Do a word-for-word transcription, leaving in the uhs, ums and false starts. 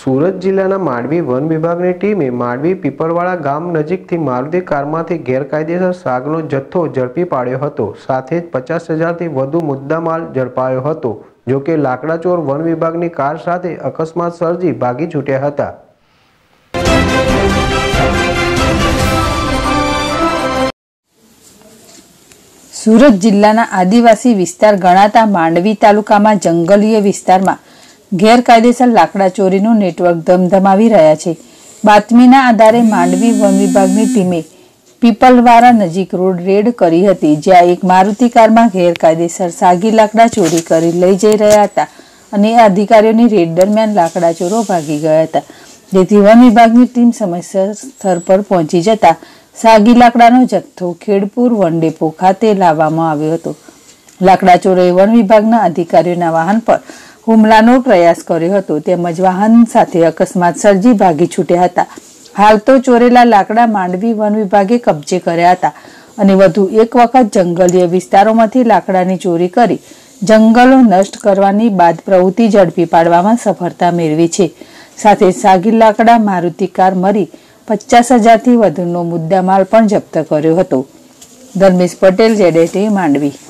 સુરત જિલ્લાના માંડવી વન વિભાગની ટીમે માંડવી પીપળવાડા ગામ નજીકથી મારુતિ કારમાંથી ગેરકાયદેસર શાકનો જથ્થો ઝડપી પાડ્યો હતો। સાથે જ પચાસ હજારથી વધુ મુદ્દામાલ ઝડપાયો હતો। જો કે લાકડાચોર વન વિભાગની કાર સાથે અકસ્માત સર્જી ભાગી છૂટ્યા હતા। સુરત જિલ્લાના આદિવાસી વિસ્તાર ગણાતા માંડવી તાલુકામાં જંગલીય વિસ્તારમાં ગેરકાયદેસર લાકડા ચોરીનું નેટવર્ક ધમધમાવી રહ્યા છે। બાતમીના આધારે માંડવી વન વિભાગની ટીમે પીપલવાડા નજીક રોડ રેડ કરી હતી, જ્યાં એક મારુતિ કારમાં ગેરકાયદેસર સાગી લાકડા ચોરી કરી લઈ જઈ રહ્યા હતા અને અધિકારીઓની રેડ દરમિયાન લાકડા ચોરો ભાગી ગયા હતા, જેથી વન વિભાગની ટીમ સમયસર સ્થળ પર પહોંચી જતા સાગી લાકડાનો જથ્થો ખેડપુર વન ડેપો ખાતે લાવવામાં આવ્યો હતો। લાકડા ચોરોએ વન વિભાગના અધિકારીઓના વાહન પર હુમલાનો પ્રયાસ કર્યો હતો તેમજ વાહન સાથે અકસ્માત સર્જી ભાગી છૂટ્યા હતા। હાલ તો ચોરેલા લાકડા માંડવી વન વિભાગે કબજે કર્યા હતા અને વધુ એક વખત જંગલીય વિસ્તારોમાંથી લાકડાની ચોરી કરી જંગલો નષ્ટ કરવાની બાદ પ્રવૃત્તિ ઝડપી પાડવામાં સફળતા મેળવી છે। સાથે સાગી લાકડા મારુતિ કાર મળી પચાસ હજારથી વધુનો મુદ્દામાલ પણ જપ્ત કર્યો હતો। ધર્મેશ પટેલ, જેડેટી, માંડવી।